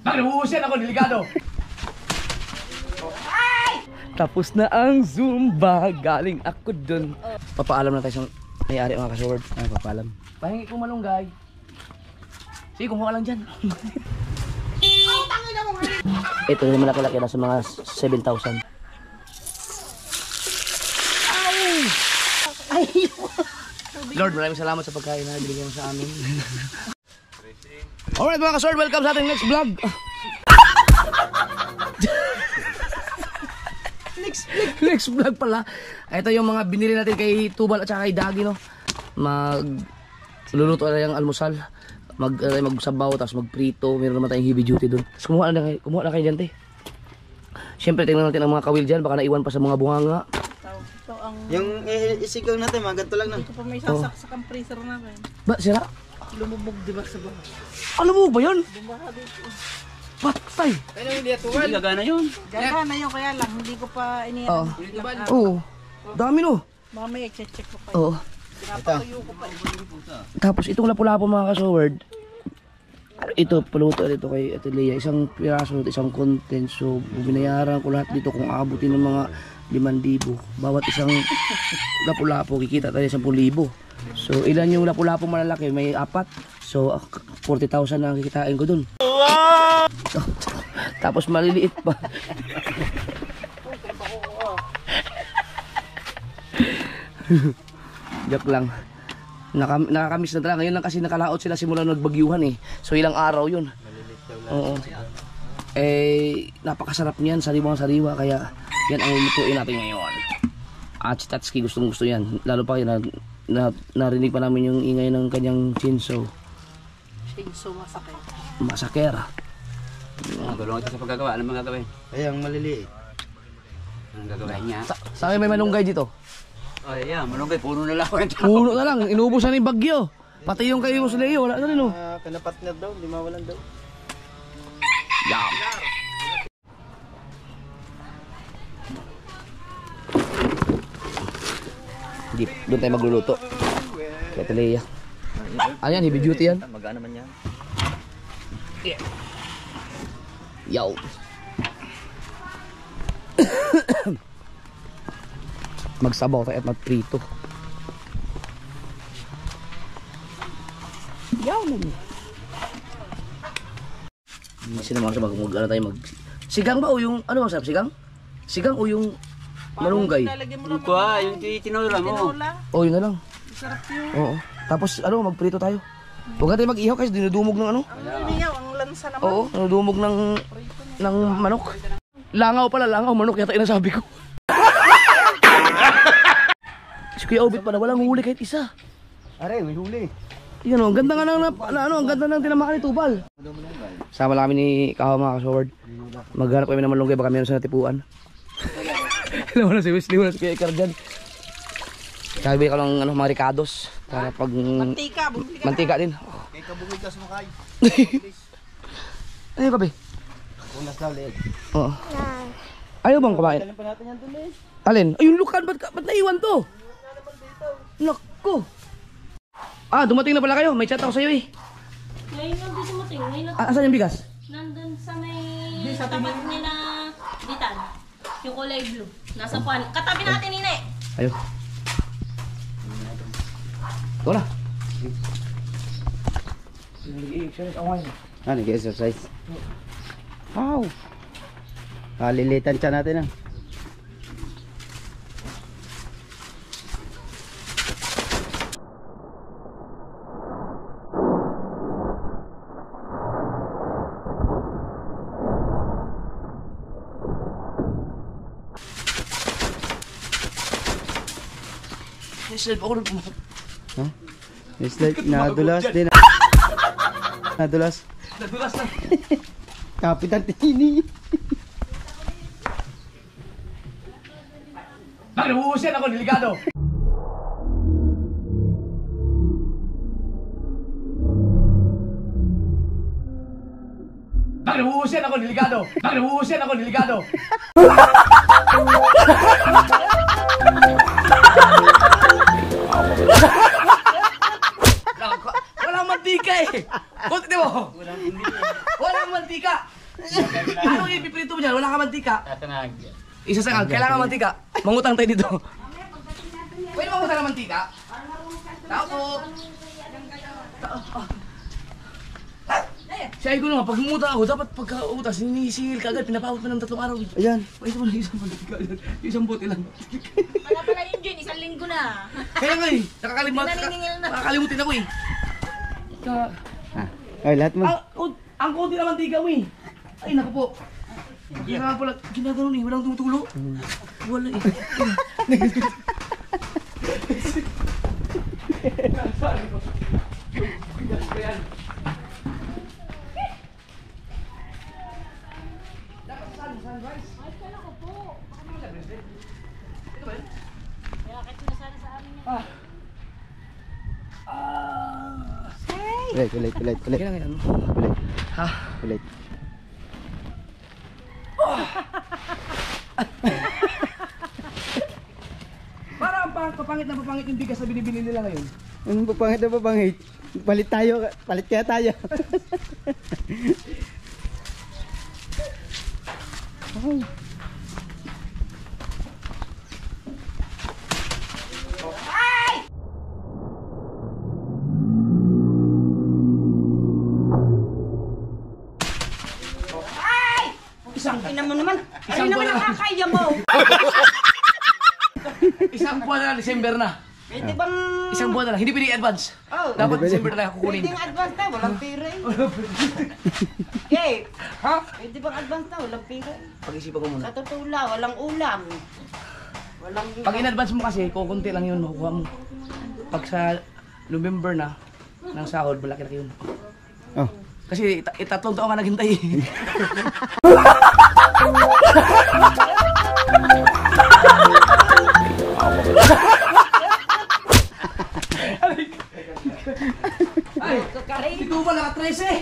Bakit nabuhusin ako, delikado? Tapos na ang Zumba, galing ako dun. Papaalam na tayo sa may-ari mga kasword. Ay, papaalam. Pahingi ko malunggay. Sige, kumuha lang dyan. Ito yung malaki-laki na sa mga 7,000. Lord, maraming salamat sa pagkain na binigyan mo sa amin. Alright mga kasword, welcome sa ating next vlog. Next vlog pala. Ito yung mga binili natin kay Tubal at saka kay Dagi, no. Luluto na yung almusal. Magsabaw, tapos magprito. Meron naman tayong heavy duty dun. Tapos kumuha na kayo dyan, te. Siyempre, tingnan natin ang mga kawil dyan. Baka naiwan pa sa mga bunganga. Ito ang... Yung isigaw natin, mga ganito lang na. Ito pa may sasaksak ang freezer namin. Ba, sira? Lumubog diba sa baha? Alam mo ba yun? Bumaha dito. Patay! Ano hindi atuwan? Hindi gagana yun. Ganda na yun, kaya lang. Hindi ko pa iniyan. Oo. Dami, no? Baka may check ko pa. Oo. Pinapatuyo ko pa. Tapos itong lapu-lapu mga kasword. Ito, paluto dito kay Ate Lea. Isang piraso, isang content. So, binayaran ko lahat dito kung abutin ng mga 5,000. Bawat isang lapu-lapu, kikita tayo 10,000. So, ilan yung lapu-lapu malalaki? May 4. So, 40,000 na ang kikitain ko dun. Wow! Tapos maliliit pa. Joke lang. Nakakamiss na talaga. Ngayon lang kasi nakalaot sila simula nagbagyuhan eh. So ilang araw yun. Oo. Eh, napakasarap niyan. Sariwang-sariwa. Kaya yan ang lutuin natin ngayon. At si Tatsuki gustong-gusto yan. Lalo pa kayo narinig pa namin yung ingay ng kanyang chinso. Chinso masaker. Masaker. Tulungan ito sa paggagawa. Ano mga gagawin? Ay, ang maliliit. Ang gagawin niya. Sa akin may malunggay dito. Ay, yeah, malunggay. Puno na lang. Puno na lang. Inubos na yung bagyo. Pati yung kayo sa Leo. Wala na rin oh. Pinapartner daw. Hindi mawalan daw. Yum. Doon tayo magluluto. Kaya Talea. Ayan, heavy duty yan. Magana man yan. Yeah. Yaw. Magsabaw tayo at magprito. Yaw naman. Kasi naman sa mag-ano tayo sigang ba o yung ano masarap sigang? Sigang o yung malunggay? Yung kuha, yung tinula mo. O yun na lang. Sarap yun. Oo. Tapos ano magprito tayo. Huwag natin mag-ihaw kasi dinudumog ng ano. Ang iniyaw, ang lansa naman. Oo, dinudumog ng manok. Langaw pala, langaw manok yata inasabi ko. Si Kuya Obit pala walang huli kahit isa. Are, may huli. Yan o, ang ganda nga ang ganda ng tinamaan ni Tubal. Sama lang kami ni Kahaw mga kasword. Maghanap kami ng malunggay baka meron sa natipuan. Alam mo na si Wesley, wala si Kuya Icar dyan. Sabi ka lang mga ricados para pag Mantika, bumili ka. mantika din. Kaya kabungay ka sumakay. Ano yung kape? Unas daw, leeg. Oo. Ayaw bang kumain? Alam pa natin yan dun eh. Alin? Ayun, lukan, ba't naiwan to? Nakko. Ah, dumating na pala kayo. May chat ako sa'yo eh. Ngayon lang din dumating. Ngayon lang. Asan yung bigas? Nandun sa may tapat nila Ditan. Yung kulay blue. Nasa puan. Katabi natin, Nina eh. Ayun. Ito na. Nag-exercise. Wow. Lilitan siya natin ah. Slide ako rin. Huh? Slide, nadulas din. Nadulas. Nadulas na. Kapitan Tini. Bakit nabuhusin ako, delikado? Bakit nabuhusin ako, delikado? Bakit nabuhusin ako, delikado? Walang mantika eh. Kunti mo. Walang mantika. Ano yung pipilito mo dyan? Wala ka mantika. Tatanag. Isasangag, kailangan mantika. Mangutang tayo dito. Pwede mangutang ng mantika? Tao po. Siya ko naman, pag umutang ako, dapat pagka-utas, sinisingil ka agad, pinapawat mo ng 3 araw. Ayan. Pwede mo lang isang mantika. Isang bote lang. Wala pala yun, Jun. 1 linggo na. Kaya nga eh, nakakalimutin ako eh. Ay, lahat mo. Ang konti naman tiga mo eh. Ay, naku po. Kaya pala, ginagano eh, walang tumutulo. Wala eh. Ulit. Kailangan yan. Ulit. Ha? Ulit. Para ang papangit na papangit yung bigas na binibili nila ngayon. Anong papangit na papangit? Palit tayo. Palit kaya tayo. Ina mo naman. Ay naman nakakaya mo. Isang buwan na lang, December na. Pwede bang... Isang buwan na lang, hindi pwede i-advance. Oh, Dapat Hindi December na lang kukunin. pwede advance na, walang pera eh. Okay. Ha? Pwede bang advance na, walang pera eh. Pag-isipan ko muna. Sa totoo lang, walang ulam. Walang... Pag in-advance mo kasi, kukunti lang yun makukuha mo. Pag sa November na, ng sahod, malaki-laki yun. Oh. Kasi 3 taon ka naghintay. Ay, ito ba naka-13?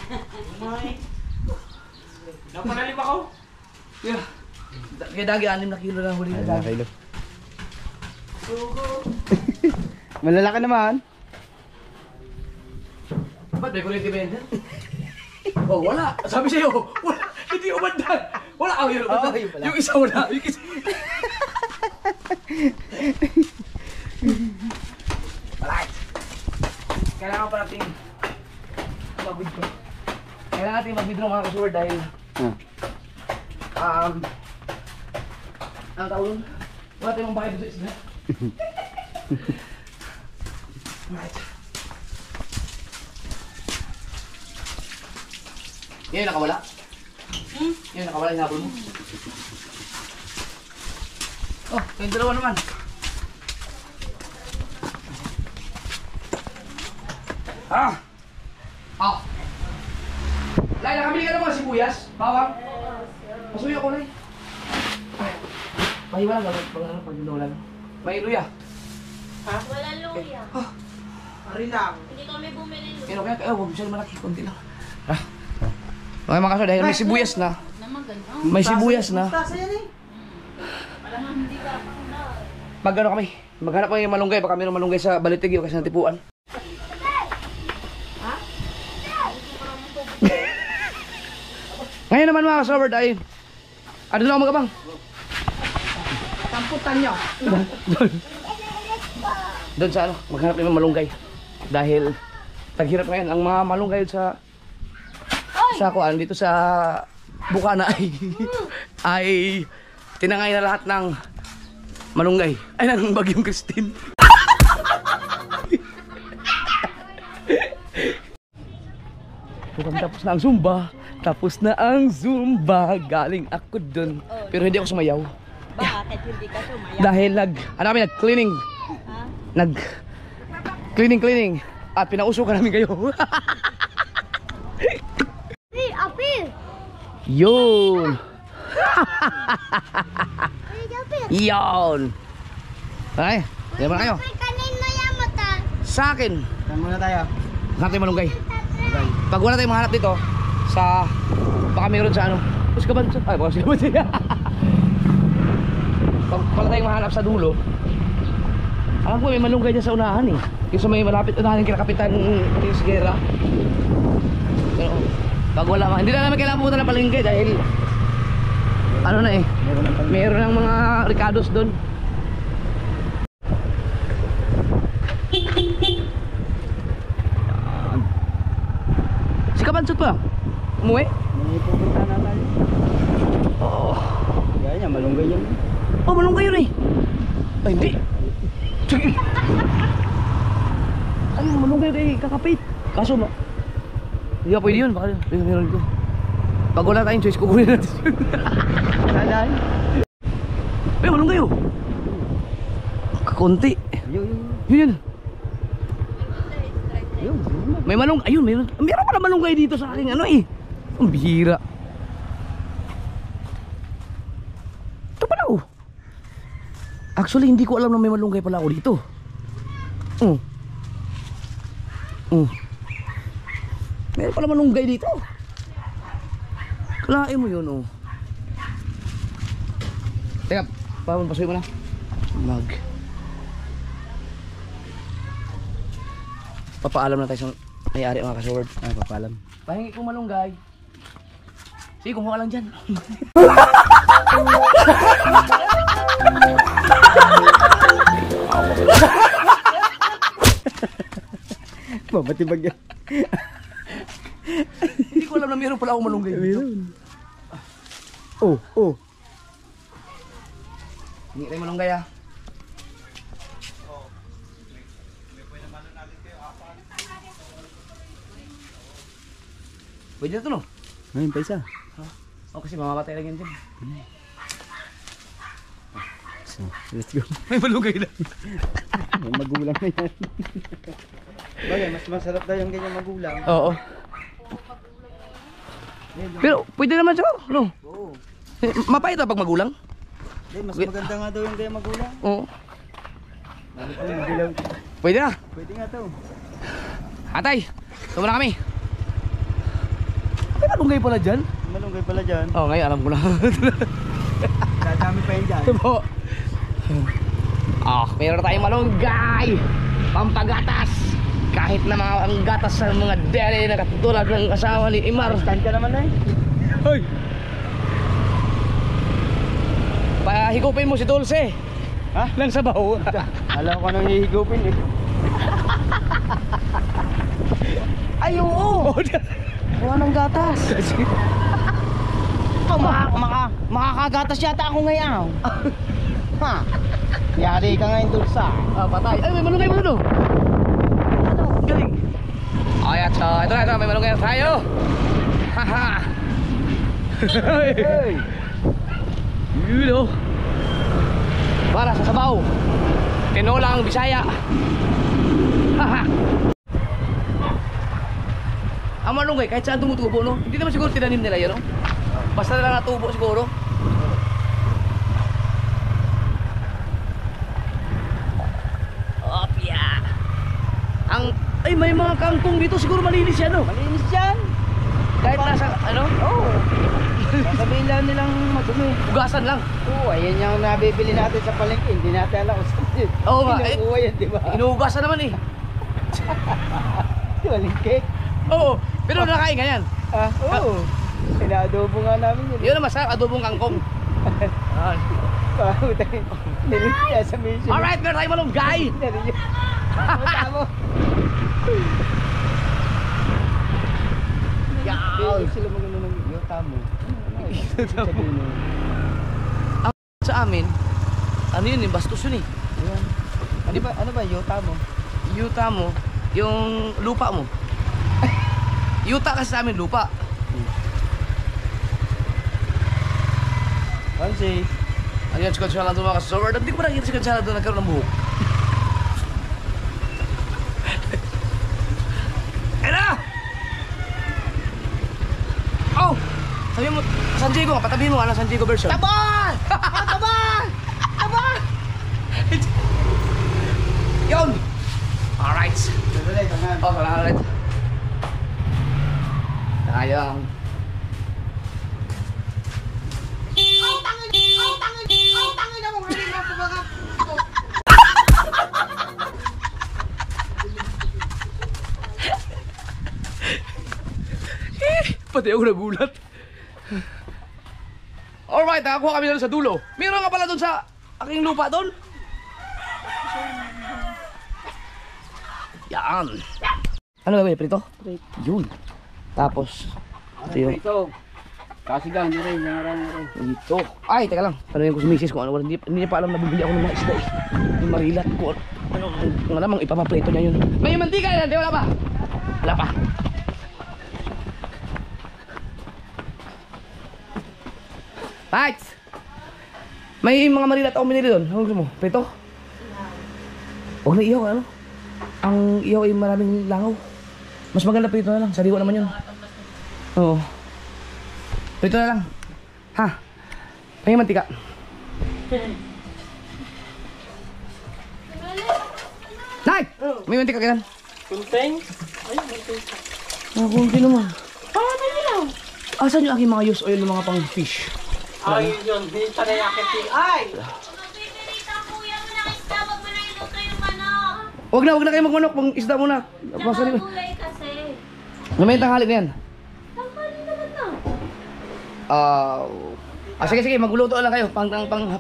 Napanalim ako. Yeah. Kaya dagi 6 na kilo na huli na dagi. Kilo. Malalaki naman. Ba't may kulit ibenta? Oh, wala. Sabi sa'yo, wala. Hindi umandan. Wala. Oh, yun umandan. Oh, yun pala. Yung isa wala. Yung isa. Alright. Kailangan pa natin mag-withdraw. Kailangan natin mag-withdraw mga kasuward dahil ang tawag wala tayong bakit dito sa isla. Alright. Yan yung nakawala? Yan yung nakawala yung habol mo? Oh, yung dalawa naman. Ah! Ah! Lai, nakabili ka na mga sibuyas? Bawang? Pasuyo ko, Lai. Pahiwa lang, pag nawalan. May luya. Wala luya. Pari lang. Hindi kami bumili luya. Pero kaya, huwag siya malaki, konti lang. Ah! Okay mga kaso, dahil may sibuyas na. Naman ganun. May sibuyas na. Tasa yan eh. Hindi ka pang na. Mag-ano kami? Maghanap kami ng malunggay. Baka mayroong malunggay sa Balitigyo kasi natipuan. Ngayon naman mga kasobert ay ano na ako magabang? Tamputan nyo. Doon sa ano, maghanap kami ng malunggay. Dahil taghirap ngayon ang mga malunggay sa kuan dito sa Bukana ay tinangay na lahat ng malunggay. Ay ng Bagyong Christine. Tapos na ang Zumba. Tapos na ang Zumba. Galing ako dun. Pero hindi ako sumayaw. Bakit hindi ka sumayaw? Dahil nag-cleaning. Nag-cleaning. At pinausukan namin kayo. Hey, Apil! Yun. Hey, Apil! Yun. Ay, diyan ba kayo? Apil, kanino yan mo ta? Sa akin. Saan muna tayo? Hanap tayo malunggay. Pag wala tayong mahanap dito, sa baka mayroon sa ano. Bus ka ba? Ay, baka sila ba siya? Pag wala tayong mahanap sa dulo, alam ko may malunggay dyan sa unahan eh. Yung sa may malapit unahan kila Kapitan Tius Guerra. Pero, Pag wala, hindi na namin kailangan pumunta ng palengke dahil ano na eh, meron ng mga Ricardos doon. Si Kapansot pa umuwi? May pupunta na tayo. Oo. Kaya niya, malunggay yan. Oh, malunggay yun eh. Ay, hindi. Sige. Ay, malunggay yun eh, kakapit. Kaso ba? Hindi ka pwede yun, baka meron dito. Pag wala tayong choice, kukunin natin. Saan? Ay, malunggay oh. Kakunti. Yun. Yun. Yun. May malunggay, ayun, meron pala malunggay dito sa aking ano eh. Ang bihira. Ito pala oh. Actually, hindi ko alam na may malunggay pala ako dito. Meron pala malunggay dito. Kalain mo yun oh. Teka, pasuyo mo na. Papaalam na tayo sa may-ari mga kasword. Ay, papaalam. Pahingi kong malunggay. Sige, kumuha ka lang dyan. Mabatibag yan. Hindi ko alam na meron pala akong malunggay dito. Oh. Hingi tayo malunggay ah. Pwede na ito no? Ngayon pa isa. O kasi mamamatay lang yan dyan. So, let's go. May malunggay na. May magulang na yan. Bagay, mas masarap daw yung ganyan magulang. Oo. Pero pwede naman siya, no? Oo. Mapait na pag magulang? Mas maganda nga daw yung ganyan magulang. Oo. Magulang. Pwede na. Pwede nga to. Atay, tuma na kami. May malunggay pala dyan? Malunggay pala dyan. Oo, ngayon alam ko na. Dadami pa yun dyan. Ito meron tayong malunggay. Pampagatas. Kahit na mga ang gatas sa mga deli na katulad ng asawa ni Imar. Stand ka naman eh. Hoy! Pahigupin mo si Dulce. Ha? Lang sabaw. Alam ko nang hihigupin eh. Ay, oo! Wala ng gatas. Makakagatas yata ako ngayon. Ha? Yari ka ngayon dun sa. Patay. Ay, may malunggay mo doon. Galing. Ayan, so ito na, may malunggay na tayo. Haha. Hey! Yun oh. Para sa sabaw. Tinolang Bisaya. Haha. Ang malunggay, kahit saan tumutubo, no? Hindi naman siguro tinanim nila yun, no? Basta na lang natubo siguro. Opya. Ay, may mga kangkong dito, siguro malinis yan, no? Malinis yan. Kahit nasa, ano? Oo. Sasabihin lang nilang madumi. Ugasan lang. Oo, ayan yung nabibili natin sa palengke. Hindi natin alam kung saan yun. Oo nga, eh. Kinukuha yan, di ba? Inuugasan naman eh. Palengke. Oo, pero nakain nga yan. Ah, oo. Inadobo nga namin yun. Yun ang masarap, adobong kangkong. Nilis niya sa mission. Alright, meron tayong malunggay. Tama. Yaw. Sila magano ng yota mo. Sa amin, ano yun eh, bastos yun eh. Ano ba yota mo? Yuta mo, yung lupa mo. Yuta kasi sa amin, lupa. Fancy. Ano yan, si Consuela doon mga kasosor? Hindi ko ba nakikita si Consuela doon nagkaroon ng buhok? Ayan na! Oh! Sabi mo, San Diego nga, patabihin mo nga ng San Diego version. Tabon! Tabon! Tabon! Yun! Alright. Oh, alright. Sayang. Pati ako nagulat. Alright, nakakuha kami na sa dulo. Meron nga pala doon sa aking lupa doon. Yan. Ano gagawin? Prito? Yun. Tapos, ito yung... Ito. Kasi gang, hindi rin. Ito. Ay, teka lang. Tanungin ko si Mrs. kung ano. Hindi niya pa alam na bibili ako ng mga isda eh. Yung marilat ko. Ano namang ipapaprito niya yun. May mantika yan, di wala pa? Wala pa. Right. May mga marilat ako minili doon. Ano gusto mo? Prito? Huwag na iyaw, ano? Ang iyaw ay maraming langaw. Mas maganda prito na lang. Sariwa naman yun. Oo. Prito na lang. Ha? May mantika. Night! May mantika kailan? Kunteng? Kunti naman. Asan yung aking mga use oil ng mga pang fish? Ay, yun. Hindi pa na yakit yung... Ay! Magpipilita kuya mo ng isda, wag mo na iluto yung manok. Wag na kayo magmanok. Pang isda muna. Tsaka gulay kasi. Namayang tanghali na yan. Tangkali naman na. Sige, magluto lang kayo. Hindi.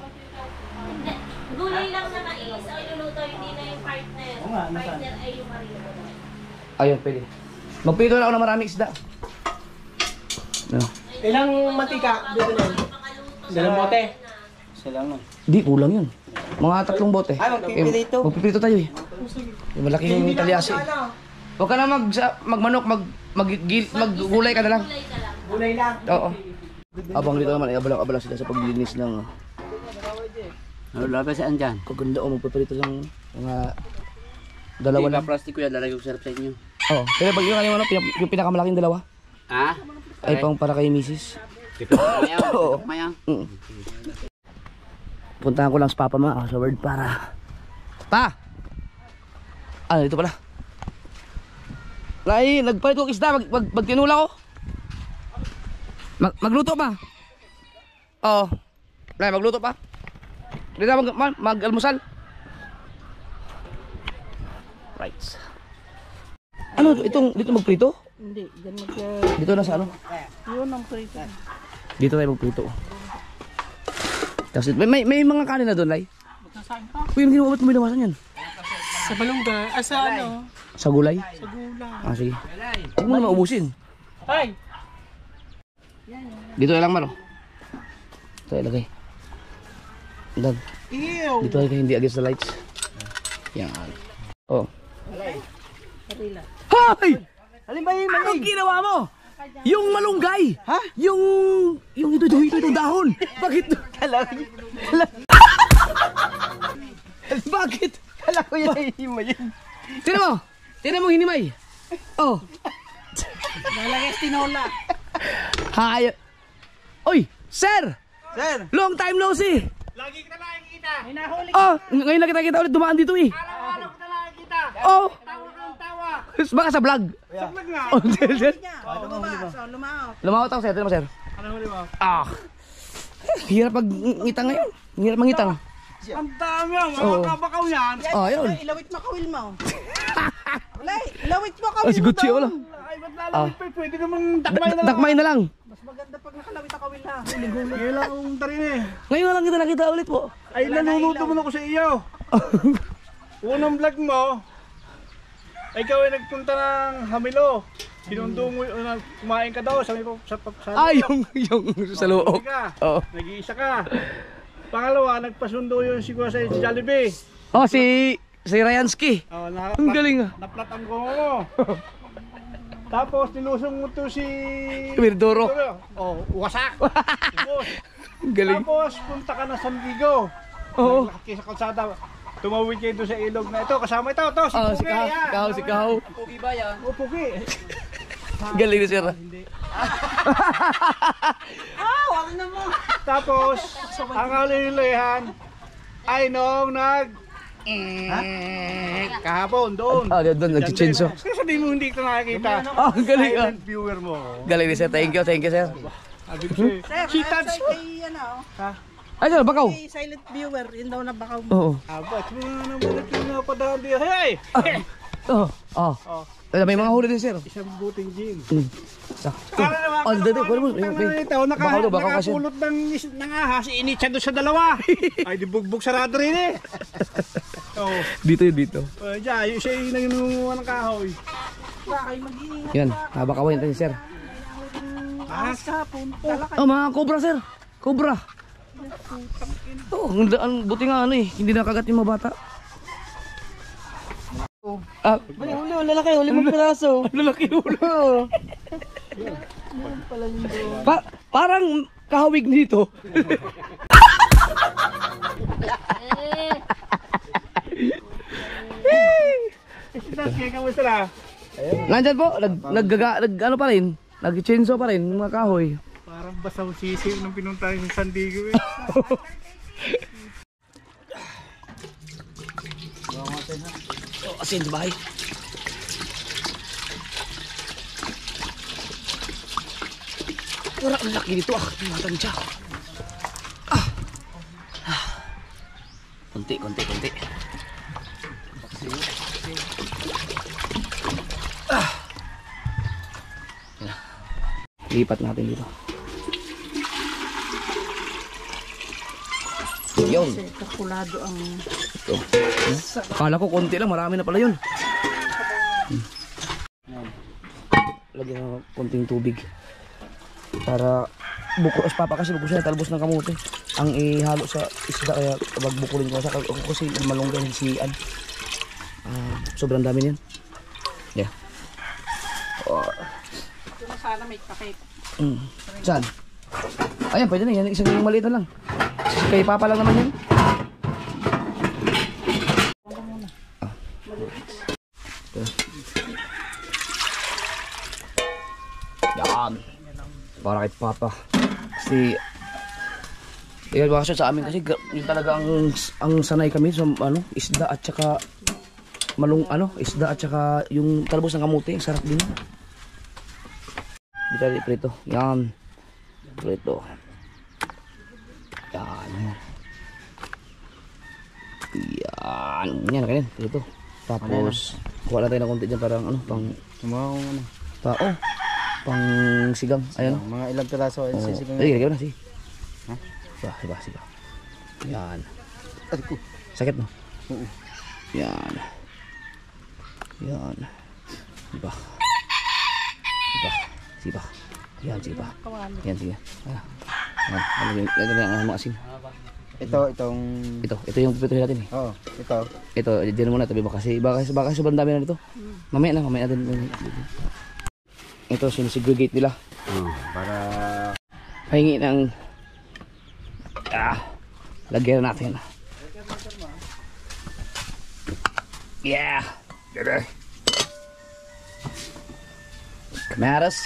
Gulay lang na mais o iluluto, hindi na yung partner. Partner ay yung marino. Ayun, pwede. Magpito na ako ng maraming isda. Ano? Ilang matika? Dito na yun. Dalang bote. Di, kulang yun. Mga 3 bote. Ay, magpipilito. Magpipilito tayo eh. Yung malaking talyasi. Huwag ka na magmanok, maggulay ka na lang. Gulay ka lang. Gulay lang. Oo. Abang dito naman, ay abalang sila sa paglilinis ng... Ano labas saan dyan? Kaganda o, magpipilito lang mga dalawa Hindi lang. ka plastic ko yan, lalagay ko sarap sa inyo. Oo. Pero pag yung pinakamalaking dalawa, Ha? ay pang para kay misis. Oo. Mayang. Puntahan ko lang sa papa mga sa word para... Pa! Ah, dito pala. Lai, nagpalit ko isda, magtinula ko. Magluto pa. Oo. Lai, magluto pa. Dito mag-almusal. Right. Ano, dito magprito? Hindi, dyan Dito na sa ano? yun ang prito. Dito tayo magprito. Kasi may mga kanin na doon, Lai. Uy, hindi mo ba't binawasan yan? Sa balungga. Sa ano? Sa gulay? Sa gulay. Ah, sige. Huwag mo na maubusin. Ay! Dito na lang, Maro. Ito, ilagay. Dan. Ew! Dito ay hindi against the lights. Yan. Oh. Hay! Alin ba yung Anong ginawa mo? Yung malunggay! Ha? Yung ito dahon! Bakit? Bakit? Kala ko yung hihimay yun. Tinan mo hinimay. Oh. Nalagay tinola. Hay. Oy, sir! Sir! Long time no see! Lagi kita nakikita! Hinahuli Oh, ngayon lang kita ulit dumaan dito eh. Araw-araw kita nakikita! Oh, Tawa kang tawa! baka sa vlog. Sablag nga! Oh, sir. Lumaw. Lumawat ako, sir. Tinan mo, sir. Ano huli mo? Ah. Hirap mag-ngitang ngayon. Hirap mangitang. Ang dami ang Oo. mga kabakaw yan! Oh, yun. Ilawit mo kawil mo. Ulay, ilawit mo kawil Oh, si mo Gucci, wala. Ay, ba't lalawit pa? Pwede namang dakmay na lang! Dakmay na lang. Mas maganda pag nakalawit ang kawil na. Ngayon lang ang tarin eh! Ngayon lang kita nakita ulit po. Ay, nanunuto mo ako sa iyo! Unang vlog mo, ay ikaw ay nagpunta ng Hamilo. Sinundo mo, kumain ka daw sa Ah, yung sa loob. Oo. Nag-iisa ka. Pangalawa, nagpasundo yun siguro sa Jollibee. Oh, si Ryansky. Oh, Ang galing ah. naplat ang gongo mo. Tapos nilusong mo to si... Mirdoro. Oh, wasak. Tapos, Ang galing. tapos punta ka na San Diego. Oo. Naglaki sa kalsada. Tumawid kayo doon sa ilog na ito. Kasama ito. Ito, si Oh, Pugi. si Kaho. Pugi ba yan? Oh, Pugi. Galing ni sir. Tapos, ang kalilihan ay nung kahapon doon. Ah, doon nagchichenso. Kasi sabihin mo hindi ko nakakita. Oh, ang galing ah. Silent viewer mo. Galing ni sir. Thank you, sir. Sabi ko sa'yo, si Tats. Ay, sir, bakaw. Silent viewer, yun daw na bakaw mo. Oo. Abat mo na naman ito na padaan diya. Hey! Oh. Oh. Oh. May mga huli din, sir. Isang buting gin. Kala naman, dito, kunin mo. Ito, Baka kasi. nakapulot ng ahas, initsa doon sa dalawa. Ay, di bugbog sarado rin eh. Oh, Dito yun, dito. diyan, yung siya yung nanginuha ng kahoy. Yan, habakawan natin, sir. Ahas kapon. Oh, mga cobra, sir. Cobra. Oh, ang buti nga ano eh, hindi nakagat yung mga bata. Ah, Lalaki, huli mong piraso. lalaki ulo. Parang kahawig nito. Kaya kamusta na? Nandyan po, ano pa rin, nag-chainsaw pa rin, mga kahoy. Parang basaw sisi nung pinuntahan sa San Diego eh. Asin sa bahay. Wala ang laki dito matansya. Konti. Lipat natin dito. Yun. Kakulado ang... Ito. Akala ko konti lang, marami na pala yun. Lagyan ng konting tubig. Para bukos papa kasi bukos na talbos ng kamote. Ang ihalo sa isda kaya kapag bukulin ko sa kasi malunggay hisian. Sobrang dami niyan. Yeah. Sana may pakit. Saan? Ayan, pwede na yan. Isang maliit na lang. Kay papa lang naman yan. Yan. Para kay papa. Kasi yan bakasyon sa amin kasi yun talaga ang sanay kami sa isda at saka isda at saka yung talbos ng kamote, ang sarap din. Dito prito. Yan. Prito. Yan. Yan. Yan na kanin. Prito. Tapos kuha na tayo ng konti dyan parang pang pang sigang. Ayan. Mga ilang piraso ay sisigang. Ay, lagyan mo na si. Ha? Siba. Yan. Sakit no? Oo. Yan. Yan. Siba. Yan, sige pa. Yan, sige. Yan, ang mga asin. Ito yung pipituhin natin eh. Oo, Ito, dyan muna tabi baka sobrang dami na nito. Mamaya natin. Ito, sinisegregate nila. para Pahingi ng lagyan natin. Yeah. Kamatis.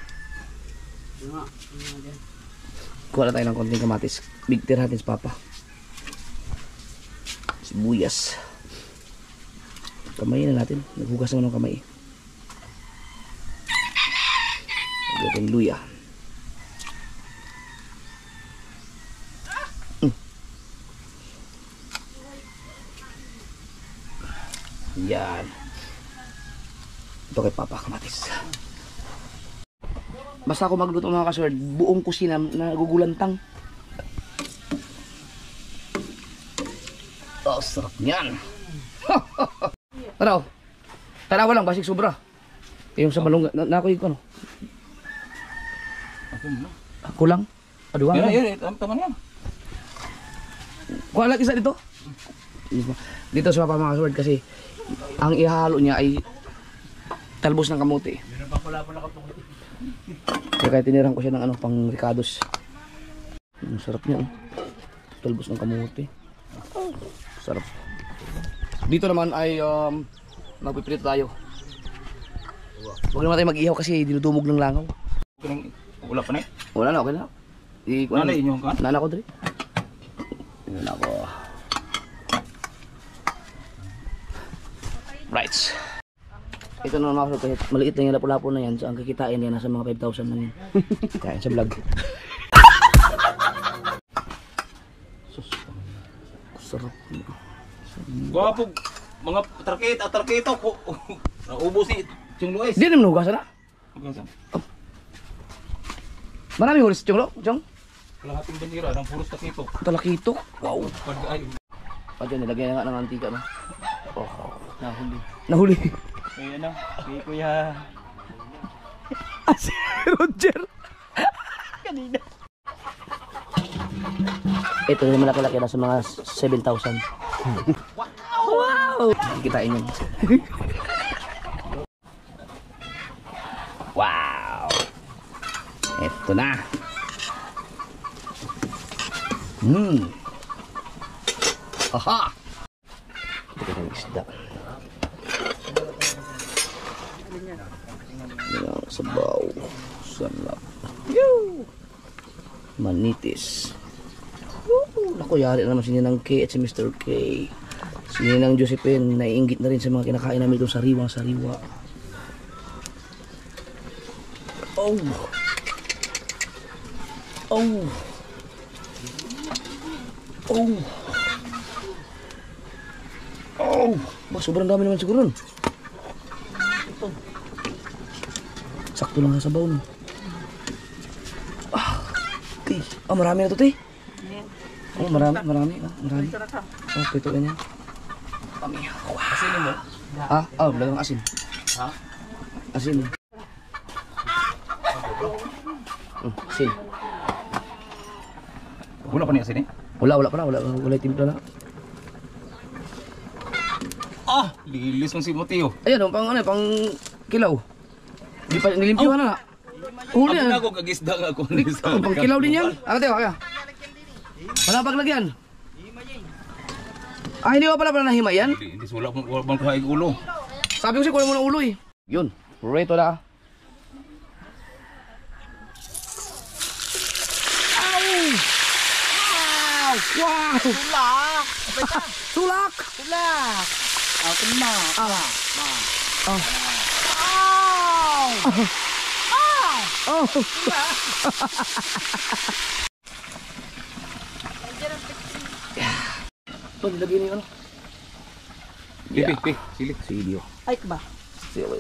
Kuha na tayo ng konting kamatis. Big tir natin sa papa. Sibuyas. Kamayin na natin. Naghugas naman ng kamay. Lagyan luya. Yan. Ito kay papa kamatis. Basta ako magluto mga kasword, buong kusina nagugulantang. Oh, sarap niyan. Ano? Tanawa lang, basig sobra. Yung sa malunga, nakuha ko ano? Kulang? Aduwa lang. Yan, tama na yan. Kuha lang isa dito. Dito sa mga kasword kasi ang ihalo niya ay talbos ng kamote. Kaya tinirang ko siya ng pang ricados. Ang sarap niya. Talbos ng kamote. Sarap. Dito naman ay magpiprito tayo. Huwag naman tayo mag-ihaw kasi dinudumog ng langaw. Wala pa na eh. Wala na, okay na. Nanay inyo ka? Nana ko dali. Nana ko. Right. Ito naman mga kapatid, maliit lang yung lapu-lapu na yan. So ang kikitain yan, nasa mga 5,000 lang yan. Kaya sa vlog. Sus. Sarap. Gwapo, mga tarkito. Naubos si Chung Luis. Di naman hugasan na. Maraming huli sa Chong Lo, Chong. Kalahating bandira ng puros takito. Talakitok. Wow. Ay, Pati nilagay na nga ng antika no. Oh, Nahuli. nahuli. Kaya ano, kay Kuya. Si Roger. Kanina. Ito naman malaki-laki na sa mga 7,000. Wow! Kitain yun. Wow! Ito na. Aha! Ito ka ng isda. Yung sabaw. Sarap. Manitis. Naku, yari na naman si Ninang K at si Mr. K. Si Ninang Josephine, naiinggit na rin sa mga kinakain namin itong sariwang-sariwa. Oh! Oh! Oh! Oh! Bah, sobrang dami naman siguro nun. Sakto lang sa sabaw. Ti, marami na to, Ti. Oh, marami. Oh, pituin niya. Kami. Wow. Asin mo? Oh, lagang asin. Ha? Asin. Asin. wala pa niya asin eh? Wala timpla na. Lilis mo si Mateo. Ayan, pang kilaw. Di pa nilimpyuhan na. Huli Ako na. na ako kagisda nga ako ni sa. Pang kilaw din yan. Kaya. Wala paglagyan. Hindi pa pala nahimay yan? Hindi wala bang kuhaig ulo. Sabi ko siya, kunin mo ng ulo eh. Yun, reto na. Wow! Sulak! Ako na. Oh! Ito, nilagay niyo ano? Pi, sili. Silyo. Ay, ba? Sili.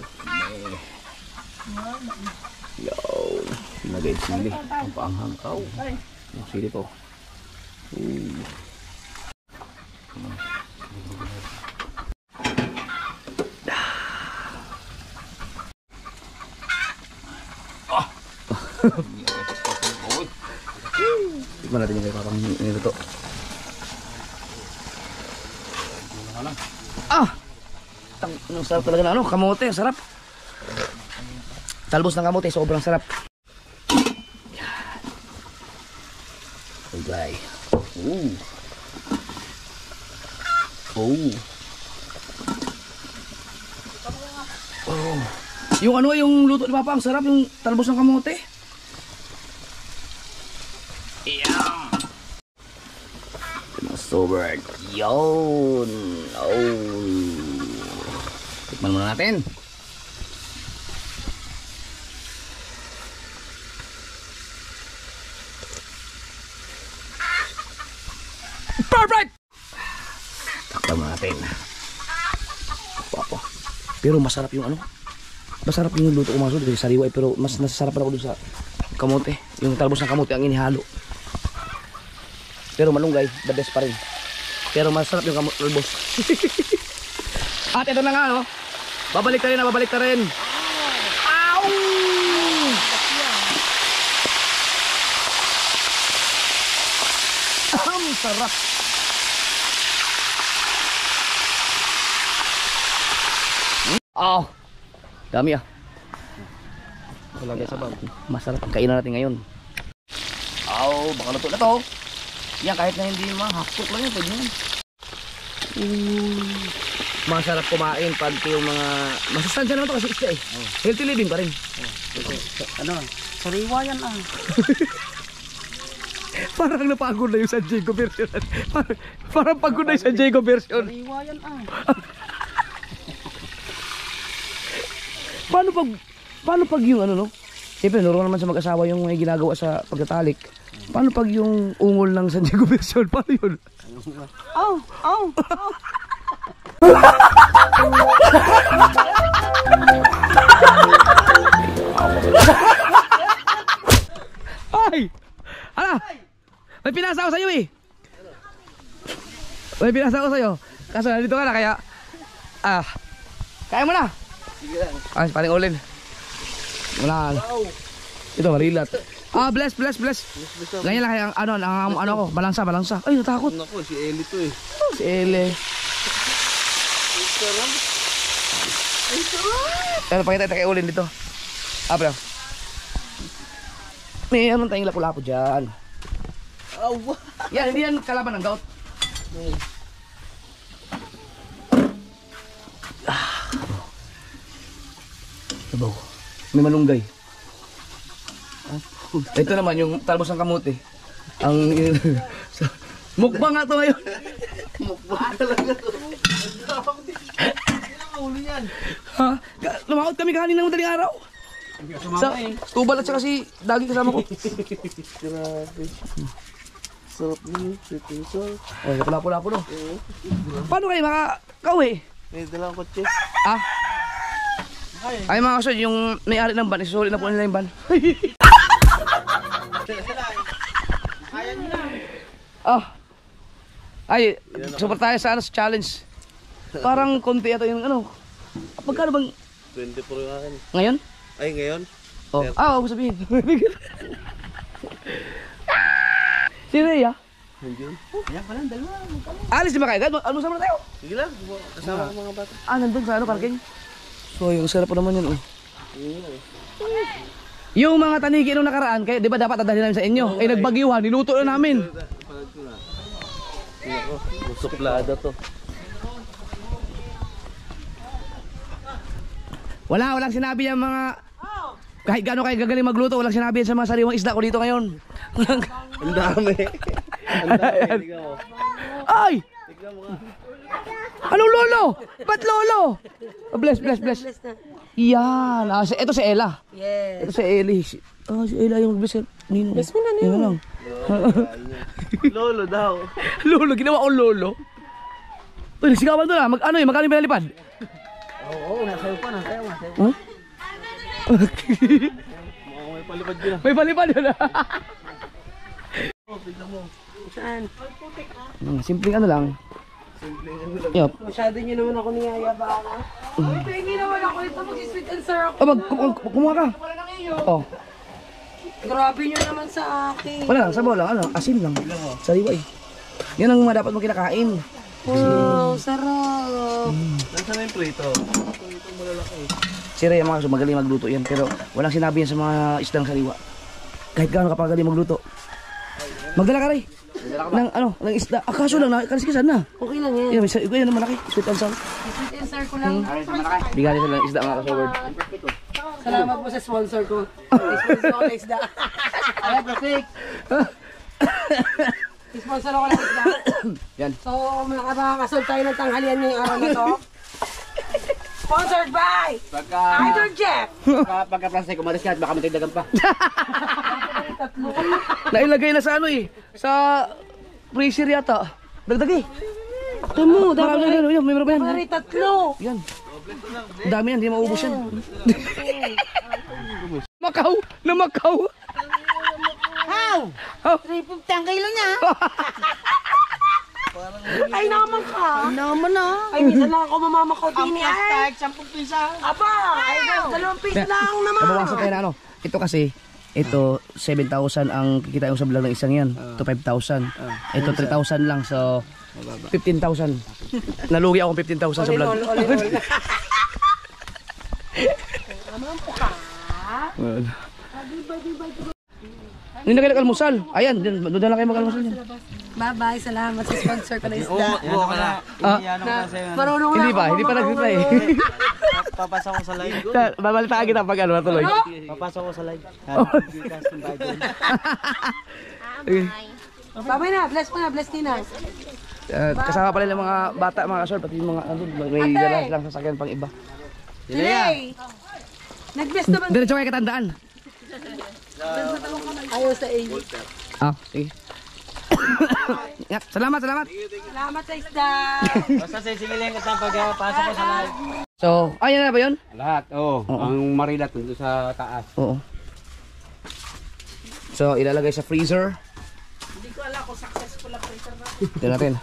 Yun. Nilagay sili. Ang paanghang. Yung sili to. Tikman natin yung kay Papang niluto. Ang sarap talaga na kamote, ang sarap. Talbos ng kamote, sobrang sarap. Yan. Okay. Yung yung luto ni Papa, ang sarap, yung talbos ng kamote. Yeah. Sober. Yun. Tikman muna natin. Perfect! Takpan muna natin. Papa. Pero masarap yung masarap yung luto ko mga sulit. Sariwa pero mas nasasarap ako dun sa kamote. Yung talbos ng kamote ang inihalo. Pero malunggay, the best pa rin. Pero masarap yung talbos. At ito na nga babalik ka rin. Ow! Ang sarap. Dami Talaga sa bag. Masarap ang kainan natin ngayon. Baka luto na to. Yan, kahit na hindi mahapok lang yun, pwede yun. Masarap kumain pag yung mga masustansya naman ito kasi isda eh. Healthy living pa rin. Sariwa yan Parang napagod na yung San Diego version. Parang pagod na yung San Diego version. Sariwa yan Paano pag yung siyempre normal naman sa mag-asawa yung may ginagawa sa pagtatalik. Paano pag yung ungol ng San Diego version? Paano yun? Ay! Ala! May pinasa ko sa'yo eh! May pinasa ko sa'yo. Kaso nandito ka na kaya... Kaya mo na! Ay, paling ulin. Wala. Ito, marilat. Bless. Ganyan lang kaya ang ano ko, balansa. Ay, natakot. Naku, si Eli to eh. Si Ele. Pero pakita kay ulin dito. Bro. May ano tayong lapu-lapu dyan. Yan, hindi yan kalaban ng gout. Sabaw. May malunggay. Ito naman yung talbos ng kamote. Ang mukbang nga to ngayon. Mukbang talaga to. Ha? Lumakot kami kanina ng madaling araw. Sa tubal at saka si daging kasama ko. Grabe. Sarap yun. Sweet and sour. Ay, lapu-lapu no. Paano kayo makakauwi? May dalang kotse. Ay mga kasod, yung may-ari ng van, isusuli na po nila yung van. Ay, support tayo sa sa challenge. Parang konti ito yung ano. Pagkano bang 24 yung akin. ngayon? Ay, ngayon? Huwag mo sabihin. Si Rhea? Nandiyon. Alis di ba kayo? Ano sama na tayo? Sige lang. Kasama ko mga bata. Nandun sa parking. So, yung sarap po naman yun. Yung mga tanigi nung nakaraan, kaya di ba dapat dadalhin namin sa inyo? Nagbagyuhan, niluto na namin. Suplada to. Walang sinabi yung mga... Kahit gaano kayo gagaling magluto, walang sinabi yan sa mga sariwang isda ko dito ngayon. Ang dami. Ang dami. Tignan mo. Ay! Tignan mo nga. Anong lolo? Ba't lolo? Bless. Yan. Ito si Ella. Yes. Ito si Eli. Si Ella yung mag-bless. Nino. Bless mo na Nino. Lang. Lolo daw. Lolo, ginawa ko lolo. Uy, sigawan doon magkano yung pinalipad? Oo, nasayo pa. Huh? May palipad yun. May palipad yun. Saan? Simpleng ano lang. Yup. Masyado nyo naman ako niyayabaka. Uy, pengi naman ako ito. Mag-sweet and sour ako. Kumuha ka. Grabe nyo naman sa akin. Wala lang, sabaw lang, asin lang. Sariwa eh. Yan ang mga dapat mo kinakain. Wow, sarap. Nasaan na yung prito? Itong malalaki. Si Rhea mga magaling magluto yan, pero walang sinabi yan sa mga isdang sariwa. Kahit gaano kapag galing magluto. Magdala ka Rhea. Ng isda. Kaso lang, kalisikisan na. Okay lang yan. Yan ang malaki, sweet and sour. Sweet and sour ko lang. Bigyan nila ng isda mga kasaward. Salamat po sa sponsor ko. Sponsor ako ng isda. Ay, perfect. Sponsor ako ng isda. Yan. So, makakasol tayo ng tanghalian ngayong araw na to. Sponsored by Idol Jeff. Pagka-plastic, umalis ka at baka matagdagan pa. Nailagay na sa ano eh. Sa freezer yata. Dagdag eh. Tamo, Marami na yan. May marami yan. Pari tatlo. Yan. Ang dami yan, hindi maubos yan. Makaw! Na Makaw! How? Oh. 350 ang kilo niya. Ay naman ka. Ay naman na. Ay minsan lang ako mamamakaw din eh. Ay, 10 piso. Aba, ay 2 piso lang naman. Nabawasan tayo na ano. Ito kasi, ito 7,000 ang kikita yung sa vlog ng isang yan. Ito 5,000. Ito 3,000 lang. So, 15,000. Nalugi akong 15,000 sa vlog. Naman po ka. Hindi na kayo nag-almusal. Ayan, doon na kayo mag-almusal. Bye-bye, salamat sa sponsor ko na isda. Oo ka na. Iyan ako kasi. Marunong na Hindi ako pa, hindi pa nag-reply. Papasok ko sa live. Babalitaan kita pag ano, matuloy. Papasok ko sa live. Bye-bye na, bless mo na, bless Tina. Kasama pala ng mga bata, mga kasol, pati yung mga ano, may dala silang sasakyan pang iba. Today, nag-bless naman. Diretso kayo katandaan. Ayaw sa iyo. Sige. Ingat. Salamat, salamat. Salamat sa isda. Basta sisigilin ko sa pagpasok ko sa live. So, ayan na ba yun? Lahat, oo. Oo. Ang marilat nandun sa taas. Oo. So, ilalagay sa freezer. Hindi ko alam kung successful ang freezer na. Tignan natin.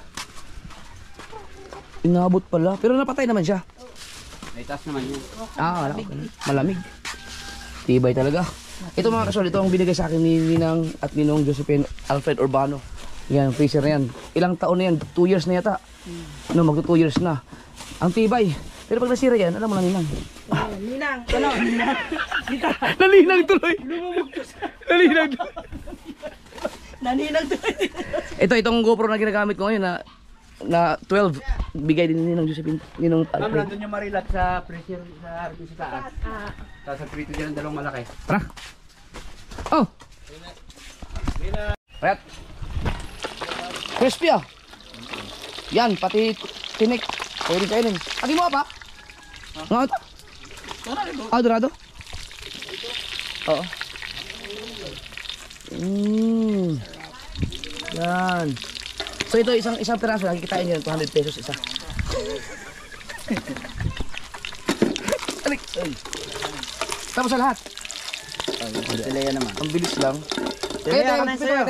Inabot pala. Pero napatay naman siya. May taas naman yun. Wala. Malamig. Tibay talaga. Ito mga kasol, ito ang binigay sa akin ni Ninang at Ninong Josephine Alfred Urbano. Yan, freezer na yan. Ilang taon na yan? 2 years na yata. No, magto 2 years na. Ang tibay. Pero pag nasira yan, alam mo na Ninang. Ninang, ano? Nalinang tuloy. Nalinang tuloy. Naninang to. Itong GoPro na ginagamit ko ngayon na 12. Bigay din ni Ninang Josephine. Ninong Ma'am, Alfred. nandun yung marilat sa pressure sa taas. Tapos ang prito dyan ang dalawang malaki. Tara. Oh. Payat. Crispy ah. Yan, pati tinik. Pwede kainin. Ati mo pa? Nga ito? Dorado? Oo. Yan. So ito isang piraso, nakikitain nyo 200 pesos isa. Alik. Tapos sa lahat. Sila yan naman. Ang bilis lang. Kaya tayo, ka na sa'yo.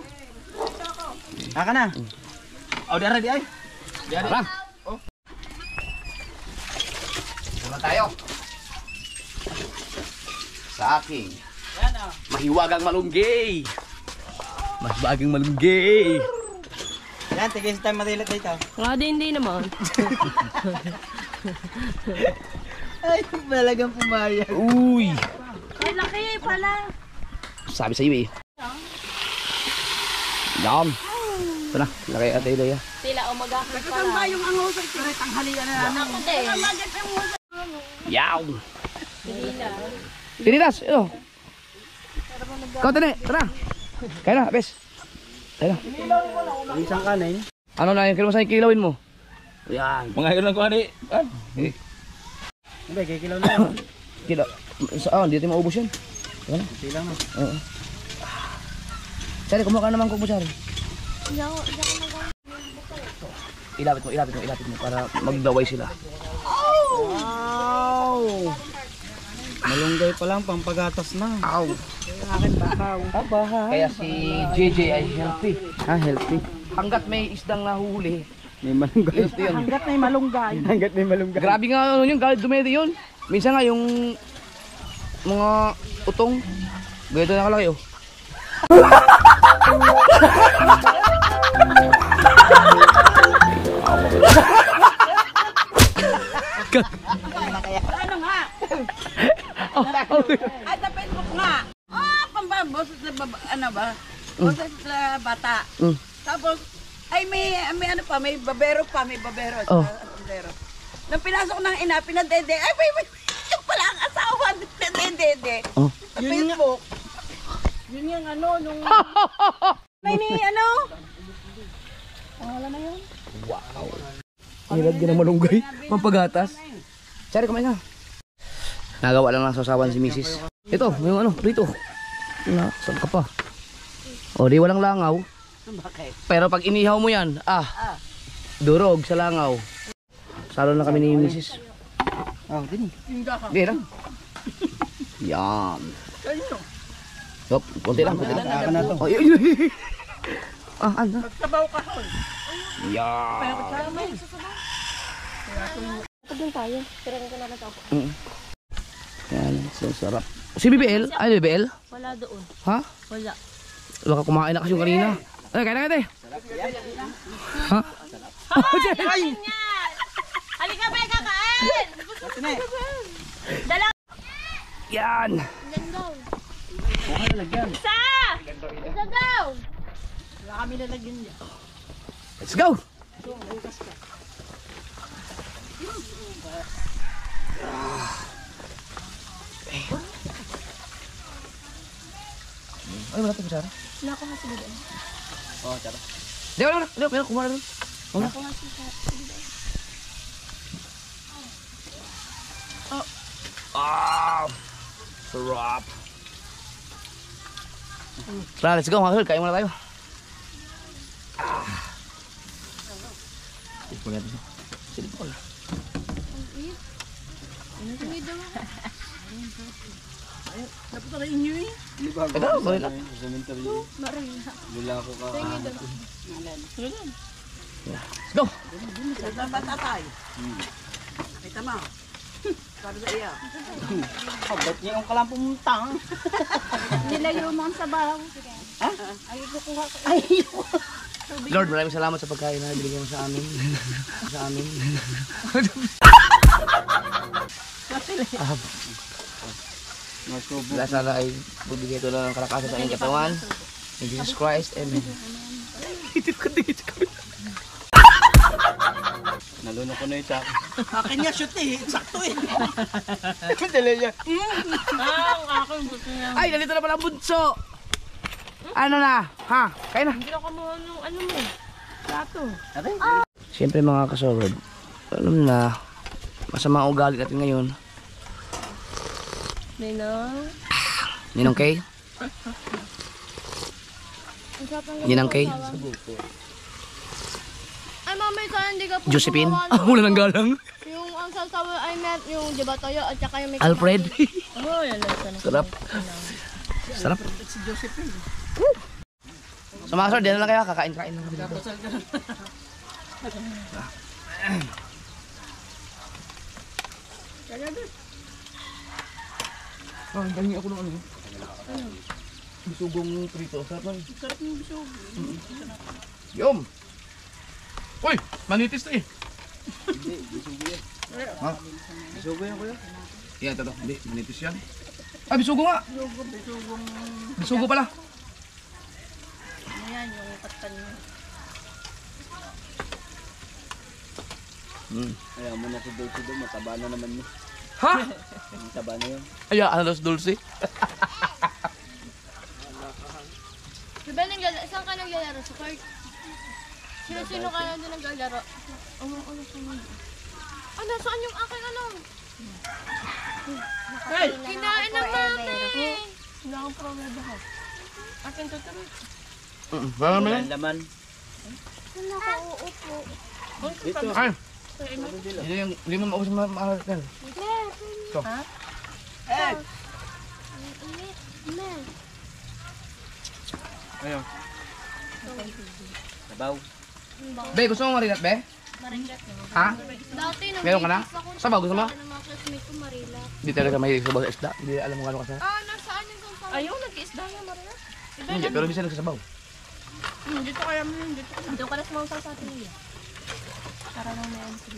Aka na. Oh, di ready ay. Tara. Sama tayo. Sa aking mahiwagang malunggay. Mas baging malunggay. Yan, tigil tayo marilat dito. Nga hindi naman. Ay, talagang pumayag. Uy. Ay, laki pala. Sabi sa iyo eh. Yum. Ito na, laki Ate Leia. Sila umagakot Kasama pala. yung angusang kire tanghalian na namin. Ako din. Yaw. Hindi na. Tinitas, ito. Ikaw tani, tara. Kaya na, bes. Kaya na. Isang kanin. Ano na yung kilumasan yung kilawin mo? Yan. Mga ilan ko ani. Hindi, kikilaw na yan. Kilo. Hindi natin maubos yan. Yan. Silang na. Oo. Sari, kumuha ka naman kung sari. Ilapit mo para magdaway sila. Wow! Malunggay pa lang, pampagatas na. Ow! Akin bakaw. Kaya si JJ ay healthy. Healthy. Hanggat may isdang nahuhuli, May malunggay. healthy yun. Hanggat may malunggay. Hanggat may malunggay. Grabe nga ano yun, galit dumedi yun. Minsan nga yung mga utong, ganito na kalaki oh. Ano nga? Ay, sa Facebook nga. Pambaboses na ano ba? Boses na bata. Tapos, ay may ano pa, may babero pa, may babero. Oh. Babero. Nung pinasok ng ina, pinadede, ay may yung pala ang asawa, pinadede. Oh. Sa Facebook. Yun yung ano, nung... May ni ano? Wala na yun. Nilagyan ng malunggay, pampagatas. Sari, kumain ka. Nagawa lang ng sasawan si Mrs. Ito, yung ano, rito. Saan ka pa? O, di walang langaw. Bakit? Pero pag inihaw mo yan, durog sa langaw. Salo na kami ni Mrs. Oh, din. Di lang. Yan. Yup, konti lang, konti lang. Aka na to. Oh, ano? Magsabaw ka hon. Yan. Pagdun tayo. Tiranin ko na lang ako. Yan, so sarap. Si BBL? Ay, BBL? Wala doon. Ha? Wala. Baka kumain na kasi yung kanina. Ay, kaya na kaya. Ha? Ay! Halika ba, kakain! Dala! Yan. Isa! Isa daw! Wala kami nalagyan niya. Let's go. Ay, wala tayo kutsara. Wala ko nga si Bidon. Oh, kutsara. Di, wala. Meron, kumuha na rin. Wala ko nga si Bidon. Sarap. Tara, let's go mga kaibigan. Kain muna tayo. Kulit ito. Silip ko lang. Dapat na inyo eh. Ito, kulit lang. Lula ko ka. Let's go! Sa bata tayo. Ay, tama. Para sa iyo. Ba't niya yung kalang pumuntang? Nilayo mo ang sabaw. Lord, maraming salamat sa pagkain na binigyan mo sa amin. Sa amin. Dahil sana ay bibigay ito ng kalakasan sa inyong katawan. In Jesus Christ, Amen. Nalunok ko na yung sak. Akin niya shoot eh. Sakto eh. Dali niya. Ang akin gusto niya. Ay, nalito na pala ang bunso. Ano na? Ha? Kaya na. Hindi na kumuha ng ano mo. Plato. Siyempre mga kasogod, alam na, masama ang ugali natin ngayon. Ninang. Ninang Kay? Ninang Kay? Ay, mamay ka, hindi ka po Josephine? gumawa Ah, wala nang galang. Yung ang sasawa ay met yung di ba toyo at saka yung may Alfred? Oh, yan lang sana. Sarap. Sarap. So mga kasogod, diyan na lang kayo, kakain-kain lang kami dito. Ah, galing ako ng ano. Bisugong prito. Sarap lang. Sarap ng bisog. Yum! Uy! Manitis to eh. Ha? Bisugo yan kuya. Yan, ito. Hindi, manitis yan. Ah, bisugo nga! Bisugo pala. Ayan, yung patan niya. Ayaw mo na si Dulce doon. Mataba na naman niya. Ha? Mataba na yun. Ay, ano dos dulce? Diba saan ka naglalaro? Sa court? Sino-sino ka na din naglalaro? Ano? Ano? Saan yung aking ano? Hey! Kinain ng mami! Wala akong problema ko. Akin tutuloy. Wala naman yan. Ang laman. Ano ka uupo? Dito. Ay! Hindi mo maubos ng maalat yan. Ito. Hey! Ayaw. Sabaw. Be, gusto mo marinat, be? Maringat mo. Ha? Dati nang Meron ka na? Sabaw, gusto mo? ng mga classmate ko marila. Hindi talaga mahilig sa isda. Hindi alam mo gano'n kasarap. Ah, nasaan yung sasawa? Ayaw, nag-iisda niya, Maria. Hindi, pero hindi siya nagsasabaw. Dito kaya mo yun. Dito. Doon ka na sumangsa sa atin niya. Para lang may entry.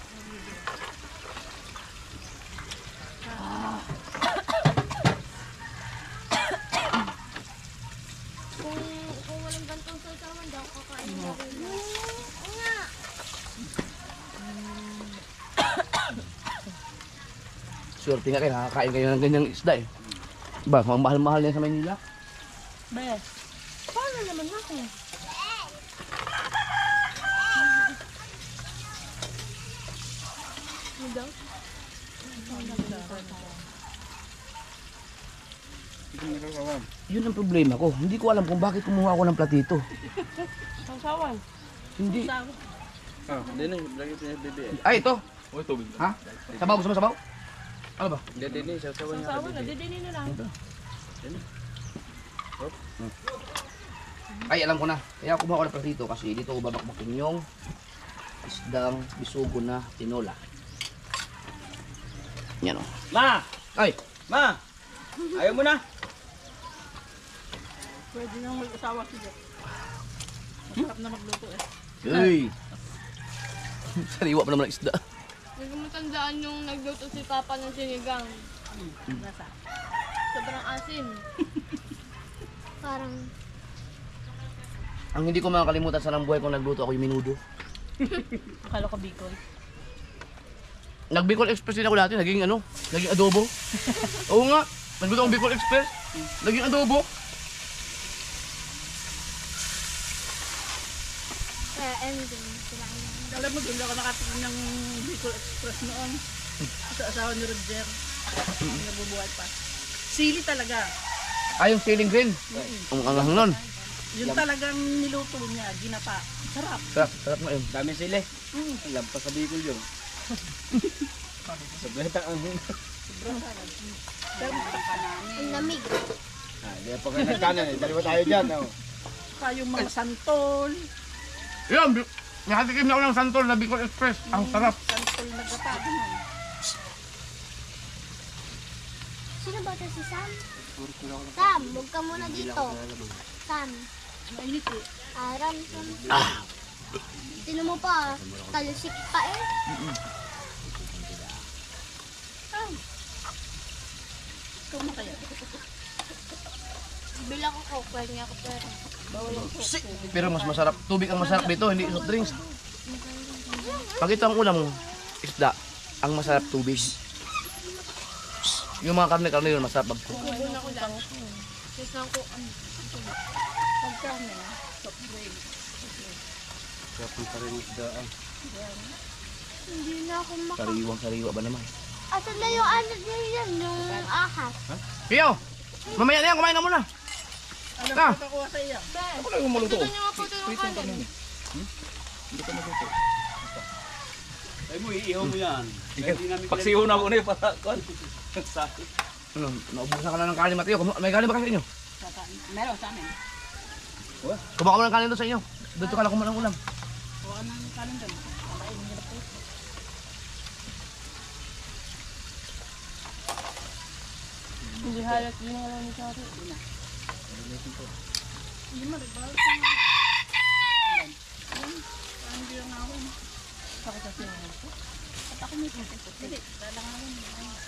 Kung walang gantong sasawa, hindi ako kakain ng marila. Oo nga. Swerte nga kayo, nakakain kayo ng ganyang isda eh. Ba, ang mahal-mahal niya sa Maynila. Be, paano naman ako? Yun ang problema ko. Hindi ko alam kung bakit kumuha ako ng platito. Sangsawan. Hindi. Ah, hindi na. Lagi ito niya bebe. Ay, ito. Ha? Sabaw, gusto mo sabaw? Ano ba? Hindi, hindi. Sasawa niya Sangsawan, ka bebe. nadidinin na lang. Ay, alam ko na. Kaya kumuha ako ng platito kasi dito ko babakbakin yung isdang bisugo na tinola. Yan o. Ma! Ay! Ma! Ayaw mo na! Pwede nang mag-asawa siya. Masarap na magluto eh. Uy! Sariwa pa naman ang isda. Hindi ko matandaan yung nagluto si Papa ng sinigang. Nasa. Sobrang asin. Parang... Ang hindi ko makakalimutan sa ng buhay kung nagluto ako yung minudo. Akala ko Bicol. Nag-Bicol Express din ako dati, naging ano? Naging adobo. Oo nga, nagluto akong Bicol Express. Naging adobo. Kaya ending. Sila niya. Alam mo, doon ako nakatingin ng Bicol Express noon. Sa asawa ni Roger. Nabubuhay pa. Sili talaga. Ay, yung ceiling green. Ang anghang nun. Yun talagang niluto niya, ginapa. Sarap. Sarap na yun. Dami sila. Lampas sa Bicol yun. Sableta ang... Ang lamig. Di pa kayo nagkanan eh. Dalawa tayo dyan. Kayong mga santol. Yan, nakatikim na ako ng Santol na Bicol Express. Ang sarap. Santol na gata. Sino ba ito si Sam? Sam, huwag ka muna dito. Sam. Mainit eh. Aram, Sam. Tinan mo pa, talusik pa eh. Ikaw na kaya. Bila ko coke, niya ako pero. Pero mas masarap. Tubig ang masarap dito, hindi soft drinks. Pag ito ang ulam, isda, ang masarap tubig. Yung mga karne yun, masarap pag Kubo na ko lang. Kasi ako, Pagkano, soft drink. Kapag pa rin isdaan. hindi na ako sariwa ba naman? Asan na yung ano niya yan, yung ahas? Iyo! Mamaya na yan, kumain na muna! Alam Ah. ko kakuha sa iyo. Ako lang yung maluto. Ito niyo nga po ito yung kanin. Ay mo, iihaw mo yan. Pagsihon ako na yung para. Ano, naubusan ka na ng kanin, Mateo. May kanin ba kasi inyo? Meron sa amin. Kumain mo ng kanin doon sa inyo. Dito ka lang kumain ng ulam. Kuha ng kanin doon. Kakainin niya na po. Hindi halat yun ang alam ni Kari. Hindi mo, rin bawal sa mga. Hindi lang ako. Bakit kasi yung ito? At ako may pupunta. Hindi, talangawan mo.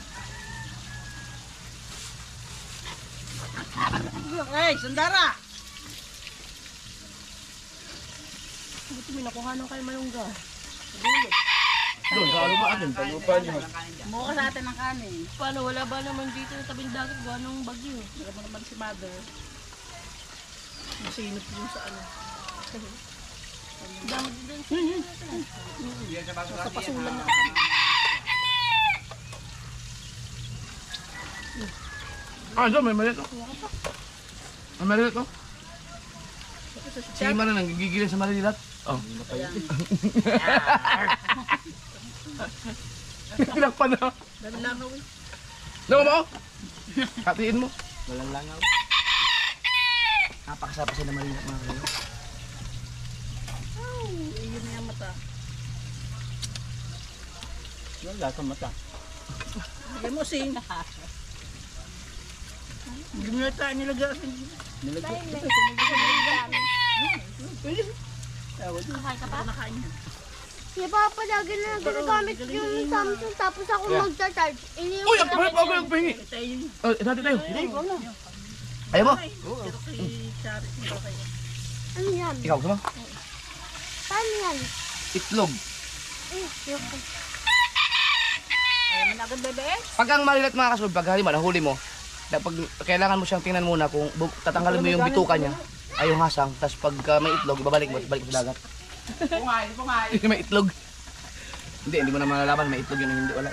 Hey, Sundara! Buti may nakuha ng kay Malungga. Doon, sa alumaan din. Pag-upa niyo. Mukha sa atin ng kanin. Paano, wala ba naman dito sa tabing dagat? Gawa ng bagyo. Hindi mo naman si Mother. Masinop yun sa ano. Dami din. Kapasulan na. Ah, dyan, may maliit. May maliit, no? Si Ima na nanggigilin sa Marilat. Oh. Ilang pa na. Dami langaw eh. Nawa mo? Hatiin mo. Walang langaw. Napakasarap kasi na Marilat mga kayo. Iyon na yung mata. Wala sa mata. Lagay mo sing. Hindi mo na tayo nilagay. Nakain ka pa? Nakain niya. Si Papa lagi na ginagamit yung Samsung tapos ako magcha-charge. Iniwan Uy, ko ang lang. pahit ako yung pahingi. Ito yun. Dati tayo. Ayaw mo? Pero kay Charis nito kayo. Ano yan? Ikaw, gusto mo? Paano yan? Itlog. Yung Ayaw mo na agad bebe? Pag ang Marilat mga kasunod, pag halima, nahuli mo, pag kailangan mo siyang tingnan muna kung tatanggalin mo yung bituka niya, ay yung hasang, tapos pag may itlog, ibabalik mo, balik mo sa dagat. Pungay. May itlog. Hindi mo na malalaman, may itlog yun, hindi wala.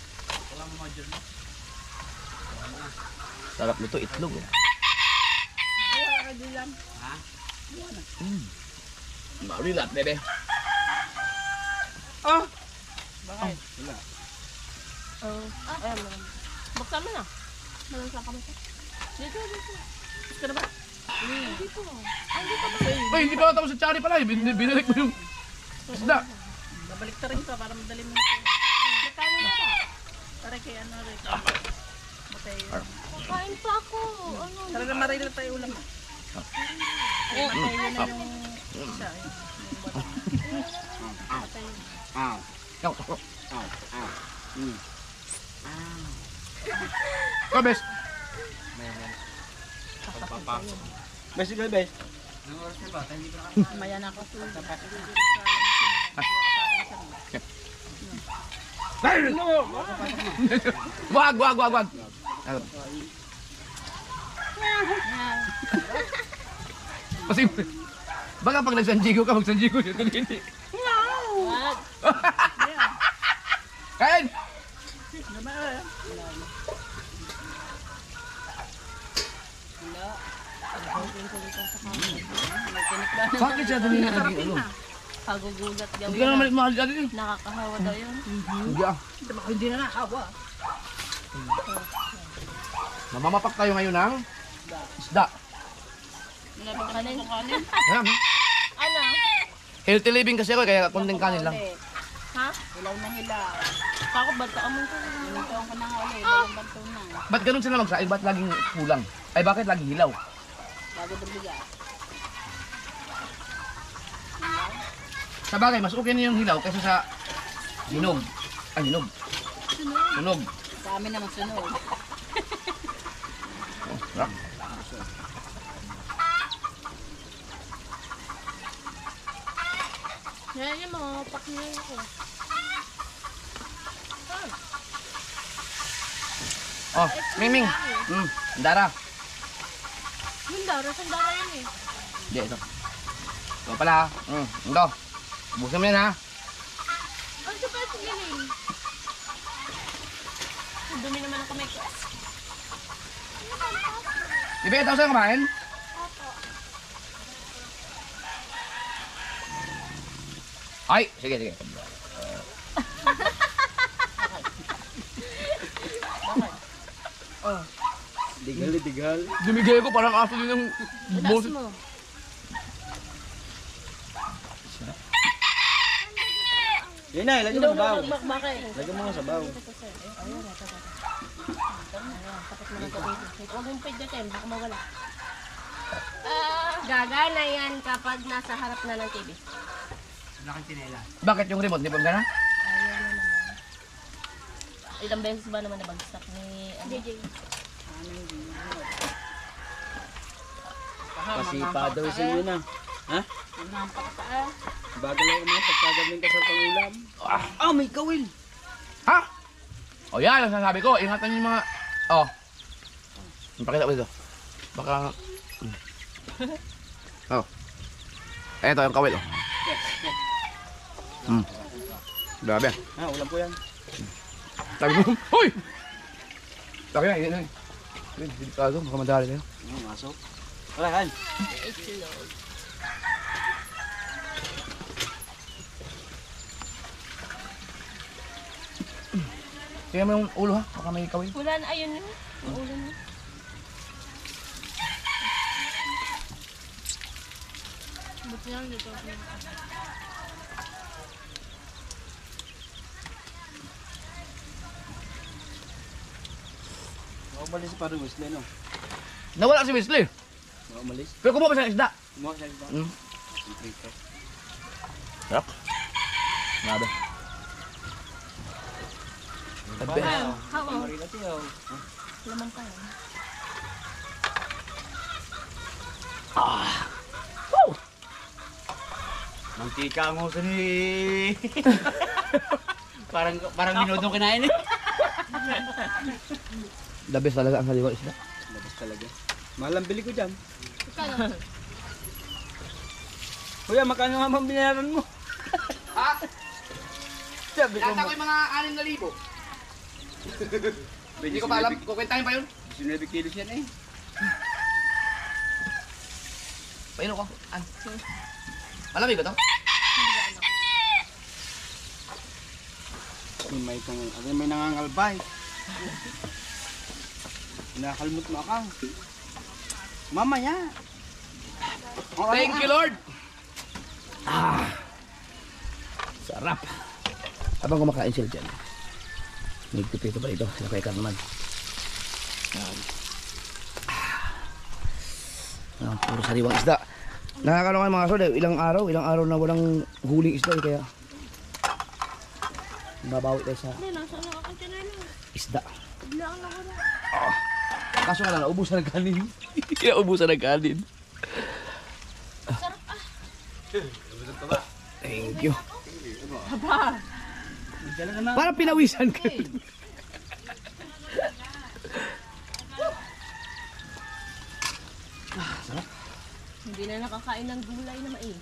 Sarap nito, itlog. Oh. Ayaw ka dilan. Marilat, bebe. Ayan mo. Buksan mo na. Malungsa ka mo siya. Dito. Gusto ka na ba? Dito. Ay, hindi pa tapos sa chari pala. Binalik mo yung isda. Babalik ta rin ka para madali mo ito. Magkano na ba? Para kay ano rin. Matay. kain pa ako. Ano? Tara na marila tayo ulam. Matay yun na yung isa. Matay yun. Oh, best. Bes, ikaw, bes. Maya na ako. Wag. Kasi, baka pag nagsanjigo ka, magsanjigo siya. Hindi. Wag. Kain! Bakit siya dumi na naging ano? Pagugulat Hindi ka naman mahal ka din. Nakakahawa daw yun. Hindi ah. Hindi na nakawa. Namamapak tayo ngayon ng isda. Kanin. Ayan. Ano? Healthy living kasi ako kaya konting kanin lang. Ha? Hilaw na hilaw. Kako, ba't ka mo ito? Ito ko na nga ulit. Dalawang banto na. Ba't ganun sila magsaing? Ba't laging kulang? Ay bakit laging hilaw? Bago dumiga. Sa bagay, mas okay na yung hilaw kaysa sa hinog. Ay, hinog. Sunog. Sa amin naman sunod. Oh, sarap. Yan yung mga pakinggan ko. Oh, Miming. Dara. Yung dara, saan dara yun eh? Hindi, ito. Ito pala. Ito. Busan mo yan ha. Ano siya pala sa giling? Ang dumi naman ang kamay ko. Di ba ito sa'yo kumain? Ay, sige, sige. Digal. Dumigay ko parang aso din yung Taas boses. mo. Yun na, ilagay mo sa baw. Bakit? Lagyan mo sa baw. Huwag mong pidyatin, baka mawala. Gagana yan kapag nasa harap na ng TV. Bakit yung remote? Di ba gana? Ilang beses ba naman nabagsak ni... JJ. Pasipa daw sa inyo na. Ha? Bagal lang naman, pagkagaling ka sa pangulam. Ah, may kawil. Ha? O yan, ang sasabi ko. Ingatan niyo yung mga... Oh. Pakita ko dito. Baka... Oh. Eto yung kawil. Oh. Grabe. Ha, ulam po yan. Sabi mo, hoy! Sabi na, yun. Delikado, baka madali tayo. Masok. Wala kan. Tingnan mo yung ulo ha, baka may kawil. Wala na, ayun yun. Ang ulo niya. Buti lang dito. Umalis pa rin, Wesley, no? Nawala si Wesley. Umalis. Pero kumuha pa siya ng isda. Mo siya ba? Prito. Sarap. Grabe. Tabi. Hawa. Marila tiyo. Laman tayo. Mantika ang huso ni... parang minodong kinain eh. The best talaga ang saliwa isda. Labas talaga. Mahal ang bili ko dyan. Kano? Kuya, magkano nga bang binayaran mo? Ha? Sabi ko, Yata ko yung mga 6,000. Hindi ko pa alam, kukwentahin pa yun. 19 kilos yan eh. Painom ko. Malamig ba ito? May nangangalbay. Nakalmot mo ako. Mamaya. Thank you, Lord! Sarap! Habang kumakain sila dyan, nagtipito pa ito, sila kay Carmen. Puro sariwang isda. Nakakalokan mga kasod, ilang araw na walang huling isda kaya babawi tayo sa Hindi, nasa ano ako dyan na. isda. Biglaan ako na. Kaso nga lang, naubusan ng kanin. Naubusan ng kanin. Sarap ah. Thank you. Para pinawisan ka. Hindi na nakakain ng gulay na mais.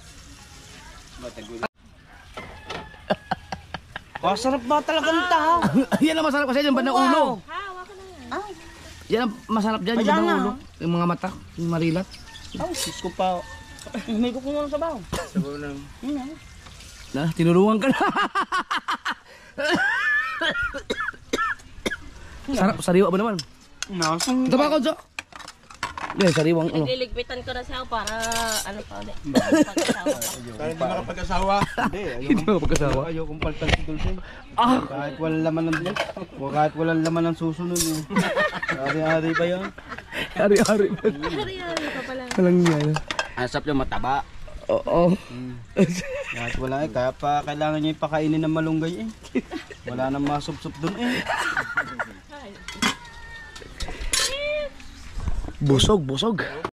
Masarap ba talaga ng tao? Yan ang masarap kasi yung bandang ulo. Ha, hawa ka na yan. Yan ang masarap dyan, yung bandang ulo. Yung mga mata, yung marilat. Oh, sus ko pa. May ko kung sa baho. Sabaw ng... Na, tinulungan ka na. Sarap, sariwa ba naman? Nasang... Ito ba ako, Jo? Yan, sariwang ano. Liligpitan ko na siya para ano pa ulit. Pag-asawa pa. Kaya hindi makapag-asawa. Hindi, Hindi mo pagkasawa. ayokong paltan si Dulce. Ah! Kahit walang laman ng bilis. O kahit walang laman ng susunod. Eh. Ari-ari pa yun. Ari-ari. Hari-hari pa pala. Walang yan. Asap yung mataba. Oo. Kahit wala eh. Kaya pa kailangan niya ipakainin ng malunggay eh. Wala nang masupsup dun eh. Busog, busog.